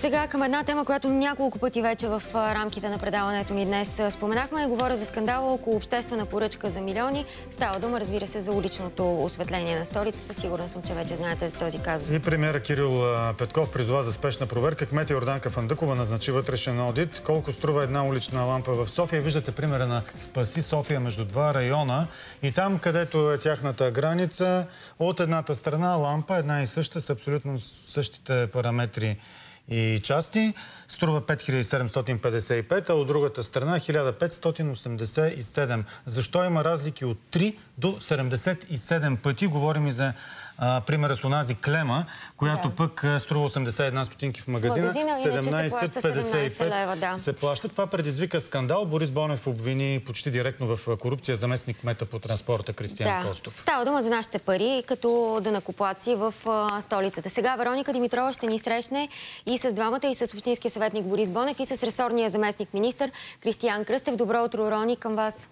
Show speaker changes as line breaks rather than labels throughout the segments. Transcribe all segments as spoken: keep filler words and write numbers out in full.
Сега към една тема, която няколко пъти вече в рамките на предаването ни днес споменахме. Говоря за скандала около обществена поръчка за милиони. Става дума, разбира се, за уличното осветление на столицата. Сигурна съм, че вече знаете за този казус.
И премиера Кирил Петков призова за спешна проверка. Кмет Йорданка Фандъкова назначи вътрешен одит. Колко струва една улична лампа в София? Виждате примера на Спаси София между два района. И там, където е тяхната граница, от едната страна лампа, една и съща, с абсолютно същите параметри и части, струва пет хиляди седемстотин петдесет и пет, а от другата страна хиляда петстотин осемдесет и седем. Защо има разлики от три до седемдесет и седем пъти? Говорим и за а, примера с онази клема, която да. пък струва осемдесет и една стотинки в магазина.
магазина седемнайсет петдесет и пет лева, да.
се плаща. Това предизвика скандал. Борис Бонев обвини почти директно в корупция заместник кмета по транспорта Кристиян
да.
Костов.
Става дума за нашите пари като данъкоплатци в а, столицата. Сега Вероника Димитрова ще ни срещне и с двамата, и с общинския съветник Борис Бонев, и с ресорния заместник министър Кристиян Кръстев. Добро утро, Рони, към вас.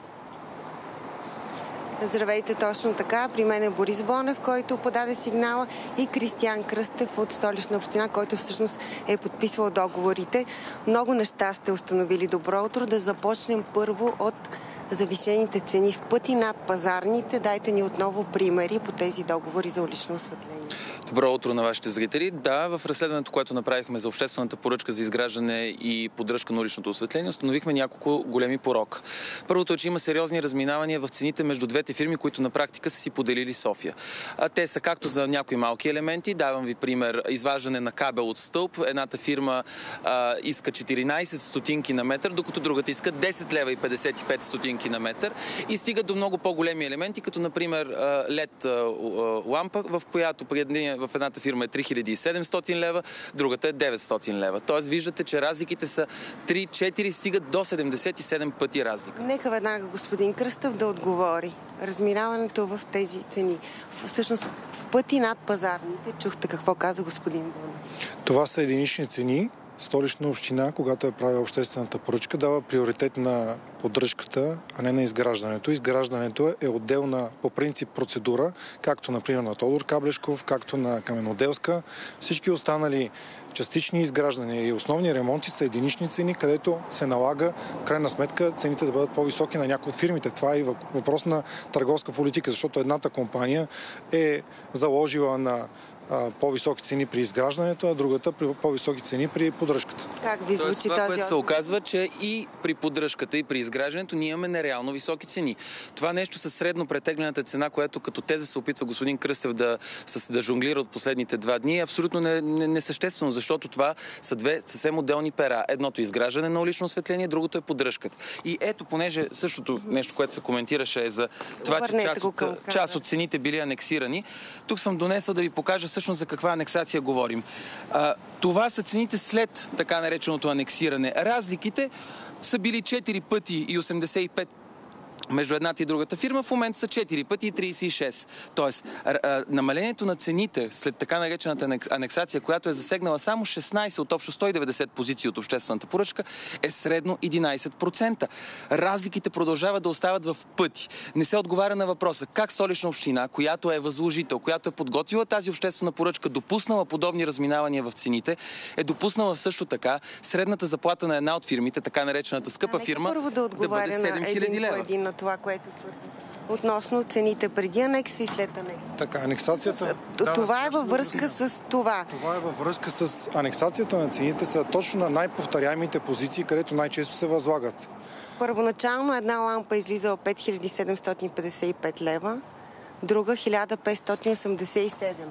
Здравейте, точно така. При мен е Борис Бонев, който подаде сигнала, и Кристиян Кръстев от Столична община, който всъщност е подписвал договорите. Много неща сте установили. Добро утро. Да започнем първо от завишените цени в пъти над пазарните. Дайте ни отново примери по тези договори за улично осветление.
Добро утро на вашите зрители. Да, в разследването, което направихме за обществената поръчка за изграждане и поддръжка на уличното осветление, установихме няколко големи порока. Първото е, че има сериозни разминавания в цените между двете фирми, които на практика са си поделили София. А те са както за някои малки елементи. Давам ви пример: изваждане на кабел от стълб. Едната фирма а, иска четиринайсет стотинки на метър, докато другата иска десет лева и петдесет и пет стотинки на метър, и стига до много по-големи елементи, като например лед лампа, в която в едната фирма е три хиляди и седемстотин лева, другата е деветстотин лева. Тоест виждате, че разликите са три-четири, стигат до седемдесет и седем пъти разлика.
Нека веднага господин Кръстев да отговори. Разминаването в тези цени, всъщност в пъти над пазарните, чухте какво каза господин Бонев.
Това са единични цени. Столична община, когато е правила обществената поръчка, дава приоритет на поддръжката, а не на изграждането. Изграждането е отделна по принцип процедура, както например на Тодор Каблешков, както на Каменоделска. Всички останали частични изграждания и основни ремонти са единични цени, където се налага в крайна сметка цените да бъдат по-високи на някои от фирмите. Това е и въпрос на търговска политика, защото едната компания е заложила на по-високи цени при изграждането, а другата при по-високи цени при поддръжката.
Как ви звучи
това,
тази
което се оказва, че и при поддръжката, и при изграждането ние имаме нереално високи цени. Това нещо със средно претеглената цена, което като теза се опитва господин Кръстев да, да жонглира от последните два дни, е абсолютно несъществено, не, не защото това са две съвсем отделни пера. Едното е изграждане на улично осветление, другото е поддръжката. И ето, понеже същото нещо, което се коментираше, е за това, че част от, част от цените били анексирани, тук съм донесъл да ви покажа всъщност за каква анексация говорим. А, това са цените след така нареченото анексиране. Разликите са били четири пъти и осемдесет и пет между едната и другата фирма, в момента са четири пъти и трийсет и шест. Тоест, намалението на цените след така наречената анексация, която е засегнала само шестнайсет от общо сто и деветдесет позиции от обществената поръчка, е средно единайсет процента. Разликите продължават да остават в пъти. Не се отговаря на въпроса как Столична община, която е възложител, която е подготвила тази обществена поръчка, допуснала подобни разминавания в цените, е допуснала също така средната заплата на една от фирмите, така наречената скъпа фирма,
да,
да бъде седем хиляди лева.
На това, което твърди относно цените преди анекса и след анекса.
Така, анексацията...
Да, това е във връзка с това.
Това е във връзка с анексацията на цените, са точно на най-повторяемите позиции, където най-често се възлагат.
Първоначално една лампа излизала пет хиляди седемстотин петдесет и пет лева, друга хиляда петстотин осемдесет и седем.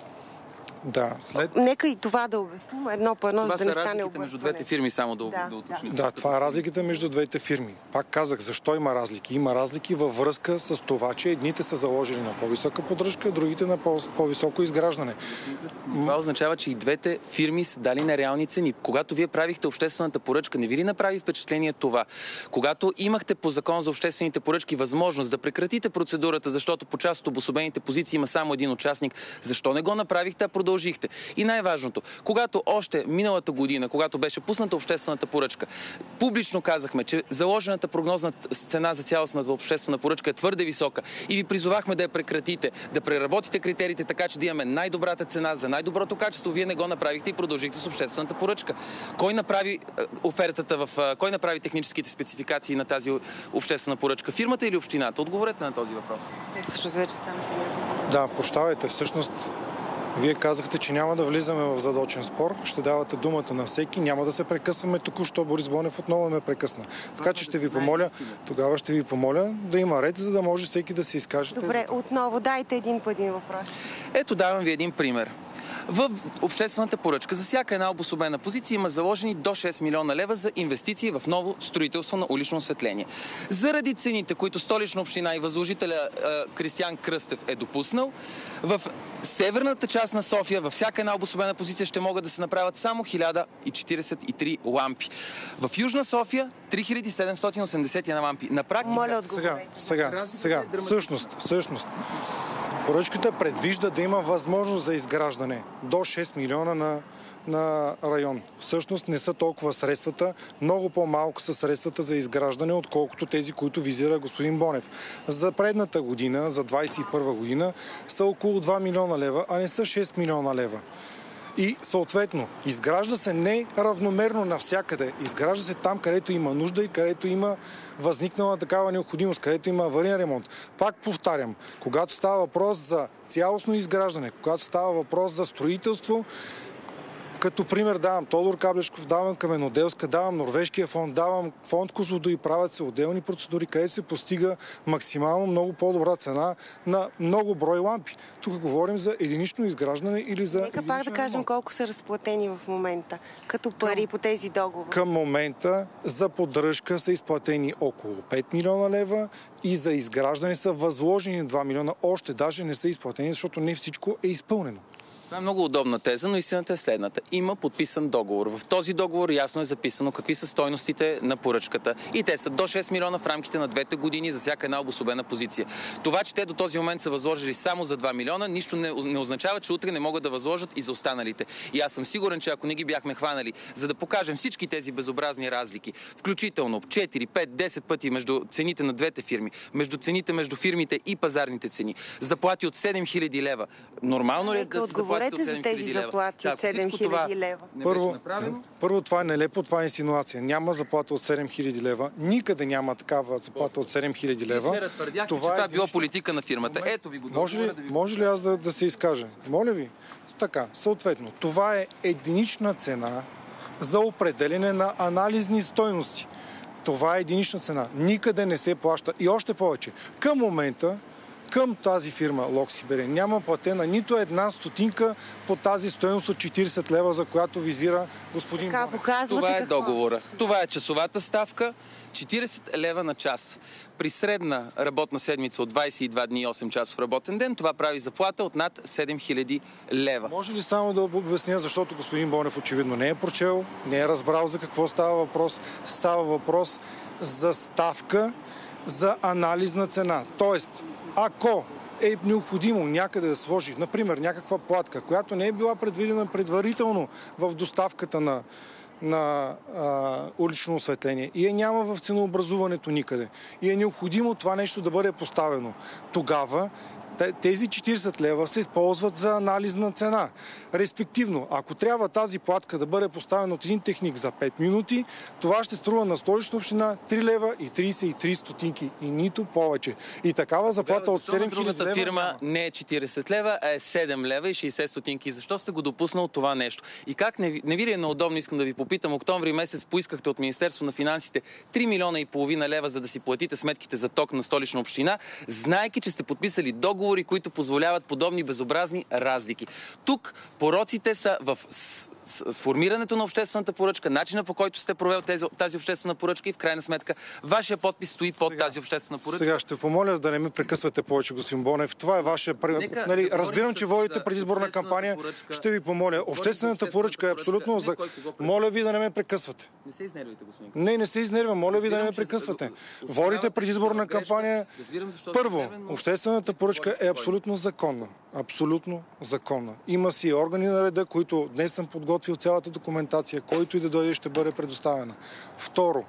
Да, след...
Нека и това да обясним едно по едно,
това
за да не стане
разликите
объркване.
между двете фирми, само да,
да,
да уточним.
Да, това е разликата между двете фирми. Пак казах, защо има разлики. Има разлики във връзка с това, че едните са заложили на по-висока поддръжка, другите на по-високо изграждане.
Това означава, че и двете фирми са дали нереални цени. Когато вие правихте обществената поръчка, не ви ли направи впечатление това? Когато имахте по закон за обществените поръчки възможност да прекратите процедурата, защото по част от обособените позиции има само един участник, защо не го направихте, а продължихте продължихте. И най-важното, когато още миналата година, когато беше пусната обществената поръчка, публично казахме, че заложената прогнозна цена за цялостната обществена поръчка е твърде висока и ви призовахме да я прекратите, да преработите критериите така, че да имаме най-добрата цена за най-доброто качество. Вие не го направихте и продължихте с обществената поръчка. Кой направи офертата в... Кой направи техническите спецификации на тази обществена поръчка? Фирмата или общината? Отговорете на този въпрос.
Е, всъщност вече стана.
Да, прощавайте. Всъщност, вие казахте, че няма да влизаме в задочен спор. Ще давате думата на всеки. Няма да се прекъсваме. Току-що Борис Бонев отново ме прекъсна. Така че ще ви помоля, тогава ще ви помоля да има ред, за да може всеки да се изкаже.
Добре, отново дайте един по един въпрос.
Ето, давам ви един пример. В обществената поръчка за всяка една обособена позиция има заложени до шест милиона лева за инвестиции в ново строителство на улично осветление. Заради цените, които Столична община и възложителя е, Кристиан Кръстев е допуснал, в северната част на София във всяка една обособена позиция ще могат да се направят само хиляда четиридесет и три лампи. В Южна София три хиляди седемстотин осемдесет и една лампи. На практика...
Моля,
сега, сега, сега, всъщност, всъщност, поръчката предвижда да има възможност за изграждане до шест милиона на, на район. Всъщност не са толкова средствата, много по-малко са средствата за изграждане, отколкото тези, които визира господин Бонев. За предната година, за двадесет и първа година, са около два милиона лева, а не са шест милиона лева. И съответно, изгражда се не равномерно навсякъде. Изгражда се там, където има нужда и където има възникнала такава необходимост, където има авариен ремонт. Пак повтарям, когато става въпрос за цялостно изграждане, когато става въпрос за строителство, като пример давам Тодор Каблешков, давам Каменоделска, давам Норвежкия фонд, давам фонд Козлодуй, правят се отделни процедури, където се постига максимално много по-добра цена на много брой лампи. Тук говорим за единично изграждане или за
Нека пак да кажем
ремонт.
колко са разплатени в момента, като пари към, по тези договори.
Към момента за поддръжка са изплатени около пет милиона лева и за изграждане са възложени два милиона. Още даже не са изплатени, защото не всичко е изпълнено.
Това е много удобна теза, но истината е следната. Има подписан договор. В този договор ясно е записано какви са стойностите на поръчката. И те са до шест милиона в рамките на двете години за всяка една обособена позиция. Това, че те до този момент са възложили само за два милиона, нищо не, не означава, че утре не могат да възложат и за останалите. И аз съм сигурен, че ако не ги бяхме хванали, за да покажем всички тези безобразни разлики, включително четири, пет, десет пъти между цените на двете фирми, между цените между фирмите и пазарните цени, заплати от седем хиляди лева. Нормално ли е да се заплати?
Говорете за тези заплати от седем хиляди лева.
Първо, първо, това е нелепо, това е инсинуация. Няма заплата от седем хиляди лева. Никъде няма такава заплата от седем хиляди лева.
Вчера твърдяхте, това че това е било политика на фирмата. Ето ви го.
Може ли,
да ви...
може ли аз да, да се изкажа? Моля ви. Така, съответно, това е единична цена за определене на анализни стойности. Това е единична цена. Никъде не се плаща. И още повече. Към момента към тази фирма Локсибере няма платена нито една стотинка по тази стойност от четиридесет лева, за която визира господин
Бонев.
Това е
какво?
договора. Това е часовата ставка. четиридесет лева на час. При средна работна седмица от двадесет и два дни и осем часов работен ден, това прави заплата от над седем хиляди лева.
Може ли само да обясня, защото господин Бонев очевидно не е прочел, не е разбрал за какво става въпрос. Става въпрос за ставка за анализна цена. Тоест, ако е необходимо някъде да сложи, например, някаква платка, която не е била предвидена предварително в доставката на, на а, улично осветление и е няма в ценообразуването никъде и е необходимо това нещо да бъде поставено, тогава тези четиридесет лева се използват за анализна цена. Респективно, ако трябва тази платка да бъде поставена от един техник за пет минути, това ще струва на Столична община три лева и тридесет и три стотинки и нито повече. И такава заплата от седем хиляди лева...
фирма не е четиридесет лева, а е седем лева и шейсет стотинки. Защо сте го допуснал това нещо? И как не, не ви ли е неудобно, искам да ви попитам, октомври месец поискахте от Министерство на финансите три милиона и половина лева, за да си платите сметките за ток на Столична община, знаейки, че сте подписали договор, които позволяват подобни безобразни разлики. Тук пороците са в сформирането на обществената поръчка, начина по който сте провел тези, тази обществена поръчка и в крайна сметка вашия подпис стои под сега, тази обществена поръчка.
Сега ще помоля да не ме прекъсвате повече, господин Бонев. Това е вашия... Нали, да разбирам, че водите предизборна кампания. Поръчка, ще ви помоля. Обществената поръчка е абсолютно... За... Моля ви да не ме прекъсвате.
Не се изнервите, господин.
Не, не се изнервям. Моля ви да не ме прекъсвате. Водите предизборна кампания. Първо, обществената поръчка е абсолютно законна. абсолютно законна. Има си органи на реда, които днес съм подготвил цялата документация, който и да дойде ще бъде предоставена. Второ,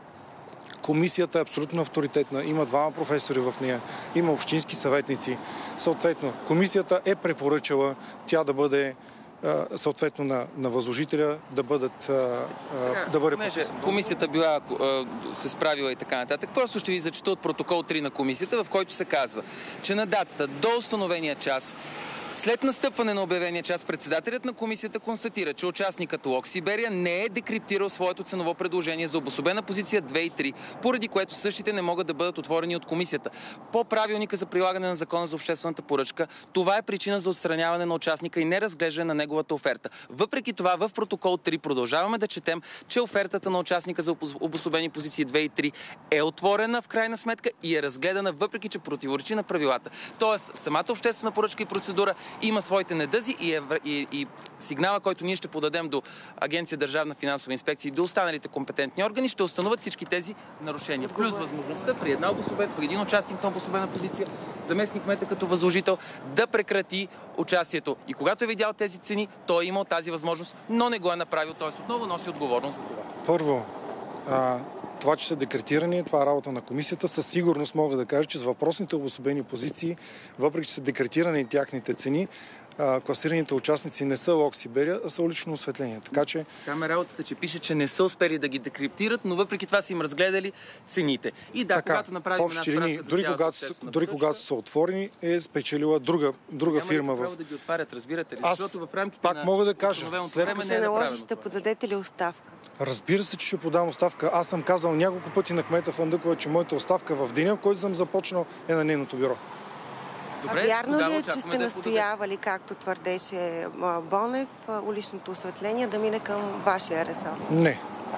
комисията е абсолютно авторитетна. Има двама професори в нея, има общински съветници. Съответно, комисията е препоръчала тя да бъде съответно на, на възложителя да бъдат
Сега,
да бъде
подписан. Комисията била се справила и така нататък. Просто ще ви зачета от протокол три на комисията, в който се казва, че на датата до установения час след настъпване на обявения час, председателят на комисията констатира, че участникът Лок Сиберия не е декриптирал своето ценово предложение за обособена позиция две и три, поради което същите не могат да бъдат отворени от комисията. По правилника за прилагане на закона за обществената поръчка, това е причина за отстраняване на участника и неразглеждане на неговата оферта. Въпреки това, в протокол три продължаваме да четем, че офертата на участника за обособени позиции две и три е отворена в крайна сметка и е разгледана, въпреки че противоречи на правилата. Тоест, самата обществена поръчка и процедура има своите недъзи и, е, и, и сигнала, който ние ще подадем до Агенция Държавна финансова инспекция и до останалите компетентни органи, ще установят всички тези нарушения. Плюс възможността при една обособена, при един участник на обособена позиция, заместник кмета като възложител да прекрати участието. И когато е видял тези цени, той е имал тази възможност, но не го е направил. Т.е. отново носи отговорност за това.
Първо, а... това, че са декретирани, това е работа на комисията. Със сигурност мога да кажа, че с въпросните обособени позиции, въпреки че са декретирани тяхните цени, класираните участници не са Лок Сиберия, а са улично осветление. Така че...
Там е работата, че пише, че не са успели да ги декриптират, но въпреки това са им разгледали цените. И да, така, когато направим една справка за
дори когато, дори когато са отворени, е спечелила друга, друга
няма
фирма.
Няма да се право да ги отварят, разбирате ли?
Аз
Защото в рамките
пак
на
мога да кажа,
след
ако се наложи, ще подадете ли оставка?
Разбира се, че ще подам оставка. Аз съм казал няколко пъти на кмета Фандъкова, че моята оставка в деня, в който съм започнал, е на нейното бюро.
Добре, а вярно ли е, че сте настоявали, както твърдеше Бонев, уличното осветление да мине към вашия ресор?
Не.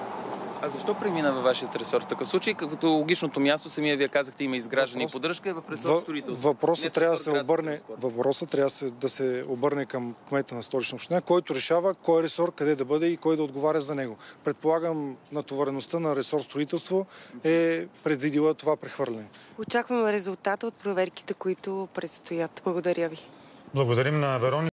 А защо премина във вашия ресор? В такъв случай, като логичното място, самия вие казахте, има изграждане Въпрос... и поддръжка, е в ресор строителство.
Въпросът трябва да се обърне, въпросът трябва да се обърне към кмета на Столична община, който решава кой ресор къде да бъде и кой да отговаря за него. Предполагам, натовареността на ресор строителство е предвидила това прехвърляне.
Очакваме резултата от проверките, които предстоят. Благодаря ви.
Благодарим на Вероника.